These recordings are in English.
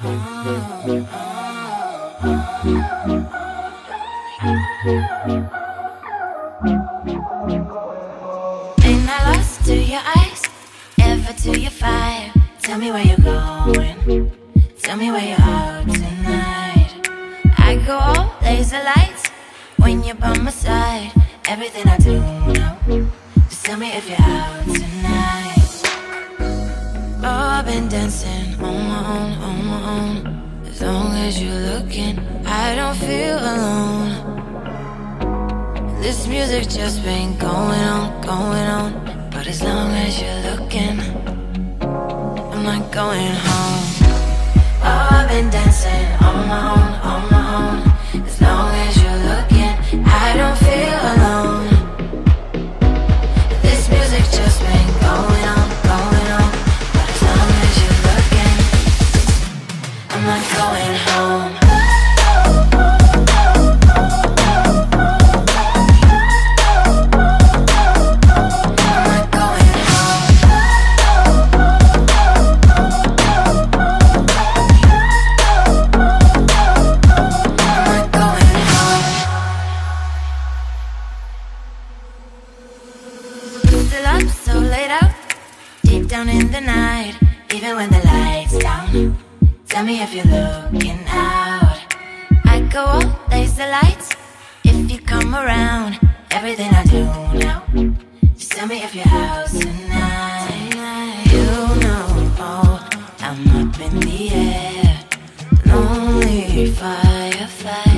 Ain't I lost to your eyes, ever to your fire? Tell me where you're going, tell me where you're out tonight. I go all laser lights when you're by my side. Everything I do now, just tell me if you're out tonight. Oh, I've been dancing on my own, on my own. As long as you're looking, I don't feel alone. This music just been going on, going on. But as long as you're looking, I'm not going home. Oh, I've been dancing on my own, on my own. As long as you're looking, I don't feel alone. This music just been going on, going on. But as long as you're looking, I'm not going home. Down in the night, even when the lights down. Tell me if you're looking out. I go all laser lights if you come around. Everything I do now, just tell me if you're out tonight. You know, oh, I'm up in the air, lonely firefly.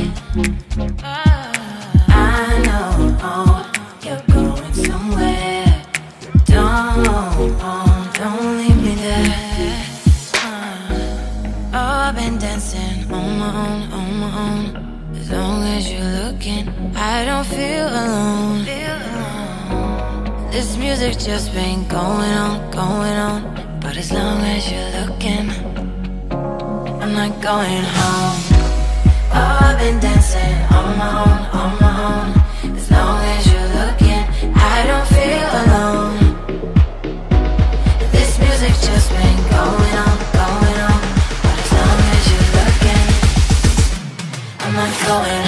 I know, oh, you're going somewhere. Don't leave me there. Oh, I've been dancing on my own, on my own. As long as you're looking, I don't feel alone. This music just been going on, going on. But as long as you're looking, I'm not going home. Oh, I've been dancing on my own, on my own. As long as you're looking, I don't feel alone. Music just been going on, going on. But as long as you're looking, I'm not going